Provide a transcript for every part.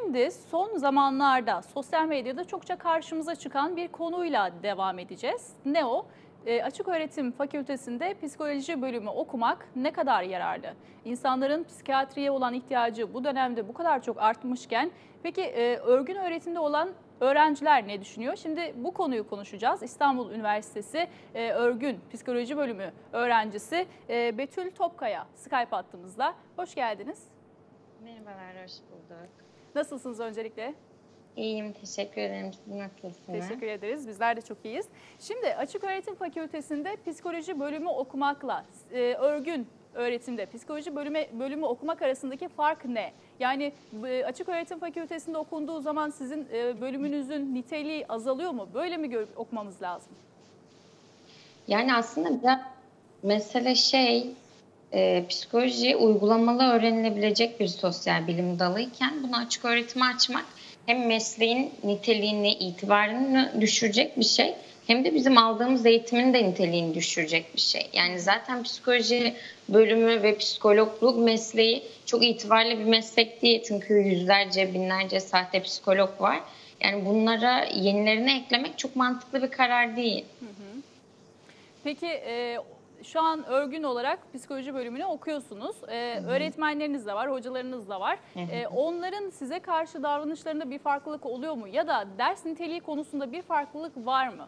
Şimdi son zamanlarda sosyal medyada çokça karşımıza çıkan bir konuyla devam edeceğiz. Ne o? Açıköğretim Fakültesinde psikoloji bölümü okumak ne kadar yararlı? İnsanların psikiyatriye olan ihtiyacı bu dönemde bu kadar çok artmışken peki örgün öğretimde olan öğrenciler ne düşünüyor? Şimdi bu konuyu konuşacağız. İstanbul Üniversitesi Örgün Psikoloji Bölümü öğrencisi Betül Topkaya Skype hattımızda. Hoş geldiniz. Merhabalar, hoş bulduk. Nasılsınız öncelikle? İyiyim, teşekkür ederim. Siz nasılsınız? Teşekkür ederiz. Bizler de çok iyiyiz. Şimdi Açıköğretim Fakültesinde psikoloji bölümü okumakla örgün öğretimde psikoloji bölümü okumak arasındaki fark ne? Yani Açıköğretim Fakültesinde okunduğu zaman sizin bölümünüzün niteliği azalıyor mu? Böyle mi okumamız lazım? Yani aslında biraz mesele psikoloji uygulamalı öğrenilebilecek bir sosyal bilim dalıyken bunu açık öğretime açmak hem mesleğin niteliğini, itibarını düşürecek bir şey hem de bizim aldığımız eğitimin de niteliğini düşürecek bir şey. Yani zaten psikoloji bölümü ve psikologluk mesleği çok itibarlı bir meslek değil. Çünkü yüzlerce, binlerce sahte psikolog var. Yani bunlara yenilerini eklemek çok mantıklı bir karar değil. Peki şu an örgün olarak psikoloji bölümünü okuyorsunuz. Öğretmenleriniz de var, hocalarınız da var. Onların size karşı davranışlarında bir farklılık oluyor mu? Ya da ders niteliği konusunda bir farklılık var mı?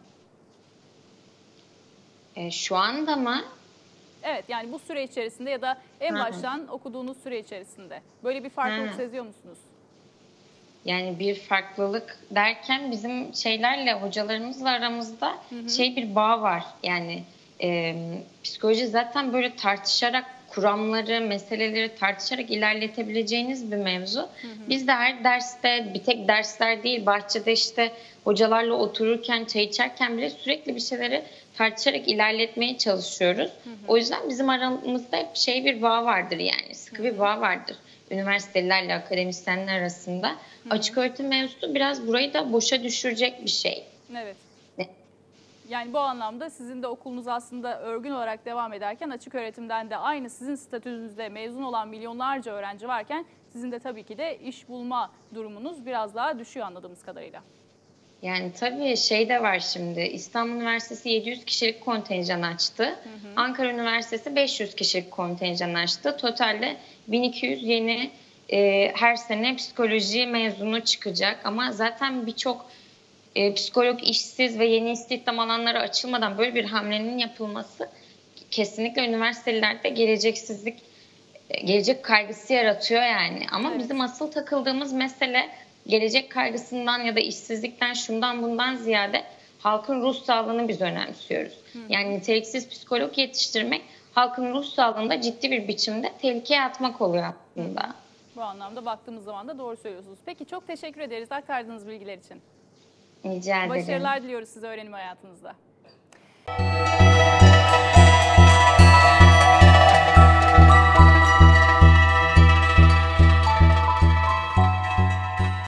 Şu anda mı? Evet, yani bu süre içerisinde ya da en baştan okuduğunuz süre içerisinde böyle bir farklılık seziyor musunuz? Yani bir farklılık derken bizim şeylerle, hocalarımızla aramızda bir bağ var. Yani psikoloji zaten böyle tartışarak, kuramları, meseleleri tartışarak ilerletebileceğiniz bir mevzu. Biz de her derste, bir tek dersler değil, bahçede işte hocalarla otururken, çay içerken bile sürekli bir şeyleri tartışarak ilerletmeye çalışıyoruz. O yüzden bizim aramızda hep bir bağ vardır, yani sıkı bir bağ vardır. Üniversitelilerle akademisyenler arasında. Açık öğretim mevzusu biraz burayı da boşa düşürecek bir şey. Evet. Yani bu anlamda sizin de okulunuz aslında örgün olarak devam ederken açık öğretimden de aynı sizin statünüzde mezun olan milyonlarca öğrenci varken sizin de tabii ki de iş bulma durumunuz biraz daha düşüyor anladığımız kadarıyla. Yani tabii de var şimdi. İstanbul Üniversitesi 700 kişilik kontenjan açtı. Ankara Üniversitesi 500 kişilik kontenjan açtı. Totalde 1200 yeni her sene psikoloji mezunu çıkacak. Ama zaten birçok psikolog işsiz ve yeni istihdam alanları açılmadan böyle bir hamlenin yapılması kesinlikle üniversitelerde gelecek kaygısı yaratıyor yani. Ama Evet. bizim asıl takıldığımız mesele gelecek kaygısından ya da işsizlikten şundan bundan ziyade halkın ruh sağlığını biz önemsiyoruz. Yani niteliksiz psikolog yetiştirmek halkın ruh sağlığında ciddi bir biçimde tehlikeye atmak oluyor aslında. Bu anlamda baktığımız zaman da doğru söylüyorsunuz. Peki çok teşekkür ederiz aktardığınız bilgiler için. Rica ederim. Başarılar diliyoruz size öğrenim hayatınızda.